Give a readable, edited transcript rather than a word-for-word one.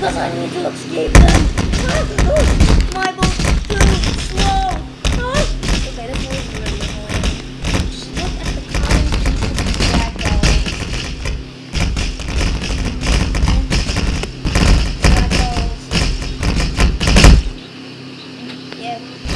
because I need to escape them. My boat's too slow. Okay, that's really really annoying. Just look at the common pieces of ragdolls. Ragdolls. Yeah.